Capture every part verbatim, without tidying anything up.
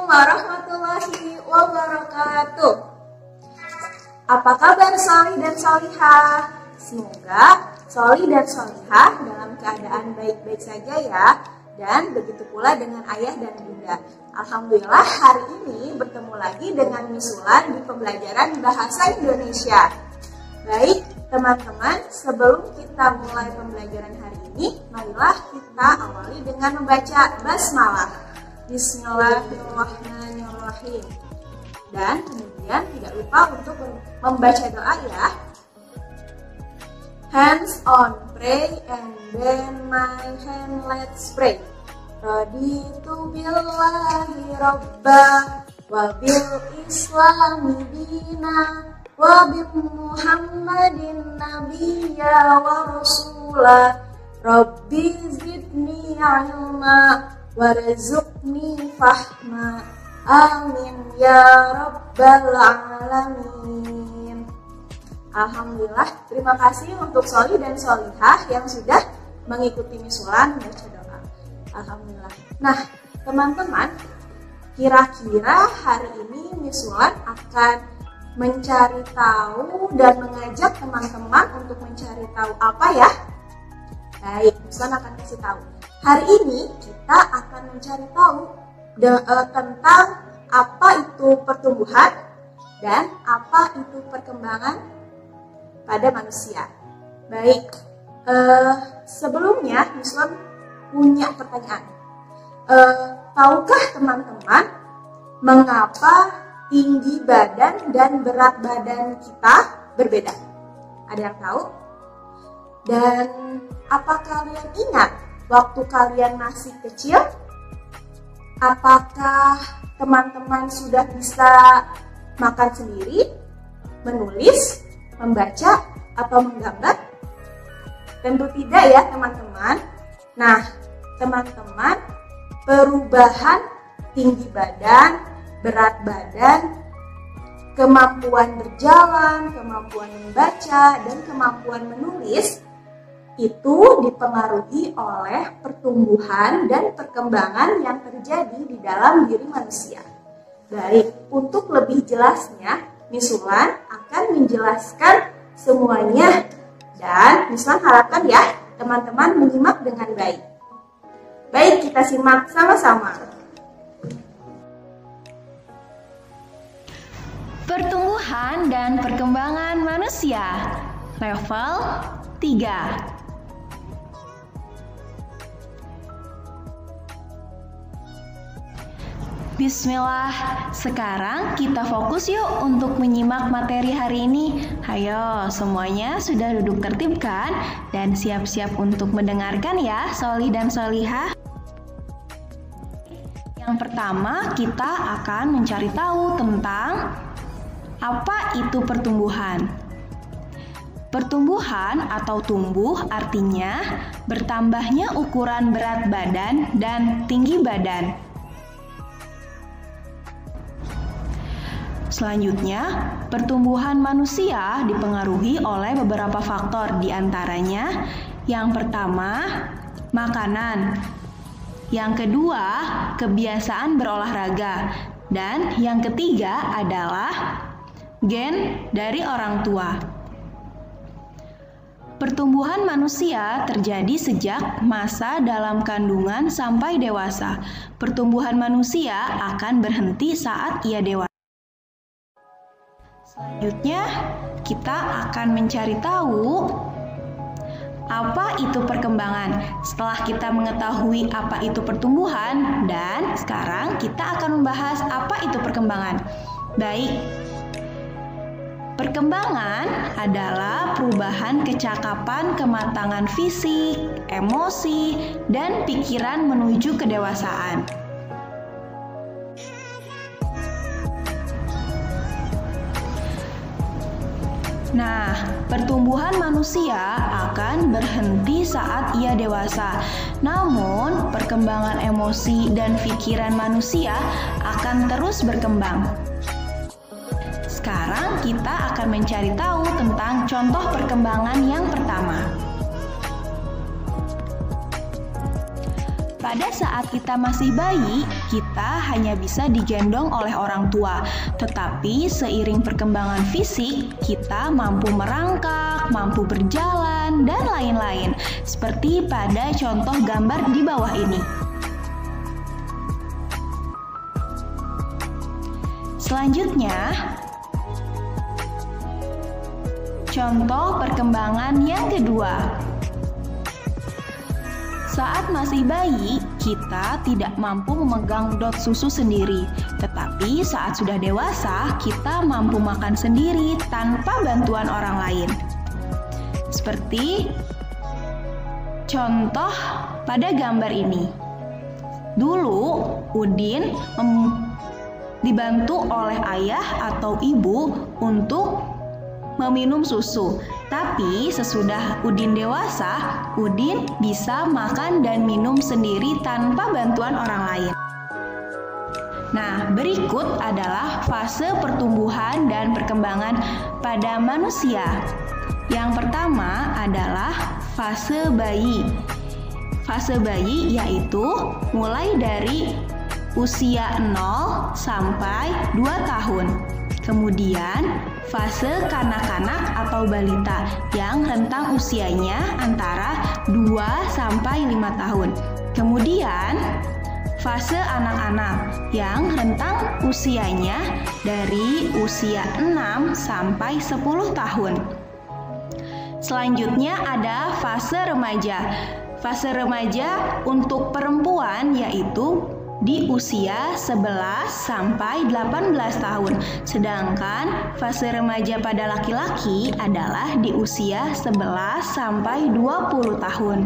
warahmatullahi wabarakatuh. Apa kabar Soli dan Solihah? Semoga Soli dan Solihah dalam keadaan baik-baik saja ya. Dan begitu pula dengan ayah dan bunda. Alhamdulillah hari ini bertemu lagi dengan Misulan di pembelajaran Bahasa Indonesia. Baik teman-teman, sebelum kita mulai pembelajaran hari ini, marilah kita awali dengan membaca basmalah. Bismillahirrahmanirrahim. Dan kemudian tidak lupa untuk membaca doa ya. Hands on, pray, and then my hand, let's pray. Raditu billahi rabba, wa bil islami dina, wa bi muhammadin nabiyya wa rasula. Rabbi zidni ilma, warzuqni fahma. Amin ya rabbal alamin. Alhamdulillah, terima kasih untuk Soli dan Solihah yang sudah mengikuti Misulan membaca doa. Alhamdulillah. Nah, teman-teman, kira-kira hari ini Misulan akan mencari tahu dan mengajak teman-teman untuk mencari tahu apa ya? Baik, Misulan akan kasih tahu. Hari ini kita akan mencari tahu de, uh, tentang apa itu pertumbuhan dan apa itu perkembangan pada manusia. Baik, uh, sebelumnya Misulan punya pertanyaan. Uh, tahukah teman-teman mengapa tinggi badan dan berat badan kita berbeda? Ada yang tahu? Dan apa kalian ingat waktu kalian masih kecil? Apakah teman-teman sudah bisa makan sendiri, menulis, membaca, atau menggambar? Tentu tidak ya teman-teman. Nah, teman-teman, perubahan tinggi badan, berat badan, kemampuan berjalan, kemampuan membaca, dan kemampuan menulis itu dipengaruhi oleh pertumbuhan dan perkembangan yang terjadi di dalam diri manusia. Baik, untuk lebih jelasnya, Misulan akan menjelaskan semuanya dan Misulan harapkan ya teman-teman menyimak dengan baik. Baik, kita simak sama-sama. Pertumbuhan dan perkembangan manusia level tiga. Bismillah, sekarang kita fokus yuk untuk menyimak materi hari ini. Hayo, semuanya sudah duduk tertib kan? Dan siap-siap untuk mendengarkan ya, Soli dan Solihah. Yang pertama, kita akan mencari tahu tentang apa itu pertumbuhan. Pertumbuhan atau tumbuh artinya bertambahnya ukuran berat badan dan tinggi badan. Selanjutnya, pertumbuhan manusia dipengaruhi oleh beberapa faktor, diantaranya yang pertama, makanan, yang kedua, kebiasaan berolahraga, dan yang ketiga adalah gen dari orang tua. Pertumbuhan manusia terjadi sejak masa dalam kandungan sampai dewasa. Pertumbuhan manusia akan berhenti saat ia dewasa. Selanjutnya, kita akan mencari tahu apa itu perkembangan. Setelah kita mengetahui apa itu pertumbuhan, dan sekarang kita akan membahas apa itu perkembangan. Baik, perkembangan adalah perubahan kecakapan, kematangan fisik, emosi, dan pikiran menuju kedewasaan. Nah, pertumbuhan manusia akan berhenti saat ia dewasa. Namun, perkembangan emosi dan pikiran manusia akan terus berkembang. Sekarang kita akan mencari tahu tentang contoh perkembangan yang pertama. Pada saat kita masih bayi, kita hanya bisa digendong oleh orang tua. Tetapi seiring perkembangan fisik, kita mampu merangkak, mampu berjalan, dan lain-lain. Seperti pada contoh gambar di bawah ini. Selanjutnya, contoh perkembangan yang kedua. Saat masih bayi, kita tidak mampu memegang dot susu sendiri. Tetapi saat sudah dewasa, kita mampu makan sendiri tanpa bantuan orang lain. Seperti contoh pada gambar ini. Dulu, Udin dibantu oleh ayah atau ibu untuk meminum susu. Tapi sesudah Udin dewasa, Udin bisa makan dan minum sendiri tanpa bantuan orang lain. Nah, berikut adalah fase pertumbuhan dan perkembangan pada manusia. Yang pertama adalah fase bayi. Fase bayi yaitu mulai dari usia nol sampai dua tahun. Kemudian fase kanak-kanak atau balita yang rentang usianya antara dua sampai lima tahun. Kemudian fase anak-anak yang rentang usianya dari usia enam sampai sepuluh tahun. Selanjutnya ada fase remaja. Fase remaja untuk perempuan yaitu di usia sebelas sampai delapan belas tahun. Sedangkan fase remaja pada laki-laki adalah di usia sebelas sampai dua puluh tahun.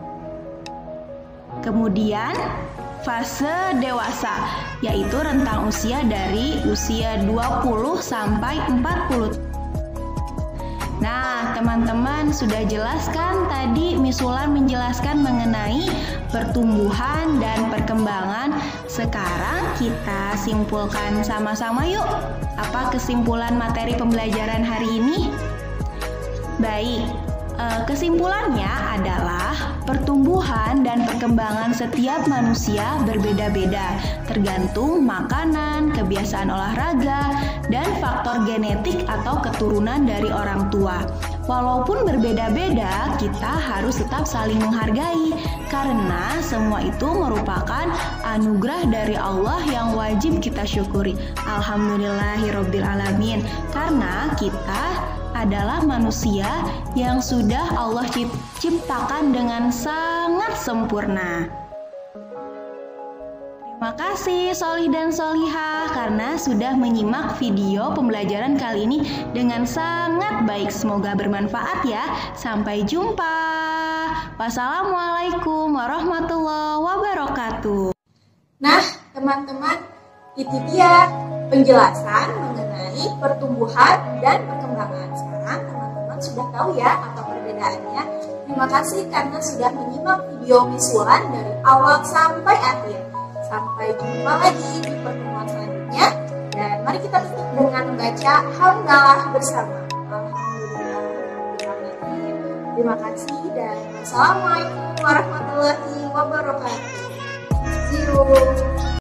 Kemudian fase dewasa yaitu rentang usia dari usia dua puluh sampai empat puluh. Nah, teman-teman sudah jelaskan tadi Miss Wulan menjelaskan mengenai pertumbuhan dan perkembangan. Sekarang kita simpulkan sama-sama yuk. Apa kesimpulan materi pembelajaran hari ini? Baik, kesimpulannya adalah pertumbuhan dan perkembangan setiap manusia berbeda-beda, tergantung makanan, kebiasaan olahraga, dan faktor genetik atau keturunan dari orang tua. Walaupun berbeda-beda, kita harus tetap saling menghargai, karena semua itu merupakan anugerah dari Allah yang wajib kita syukuri. Alhamdulillahirobbilalamin, karena kita adalah manusia yang sudah Allah ciptakan dengan sangat sempurna. Terima kasih Solih dan Solihah karena sudah menyimak video pembelajaran kali ini dengan sangat baik. Semoga bermanfaat ya. Sampai jumpa. Wassalamualaikum warahmatullahi wabarakatuh. Nah, teman-teman, itu dia penjelasan mengenai pertumbuhan dan perkembangan. Sekarang teman-teman sudah tahu ya apa perbedaannya. Terima kasih karena sudah menyimak video Miss Wulan dari awal sampai akhir. Sampai jumpa lagi di pertemuan selanjutnya. Dan mari kita tutup dengan membaca hamdalah bersama. Alhamdulillahirobbilalamin. Terima kasih dan wassalamualaikum warahmatullahi wabarakatuh. See you.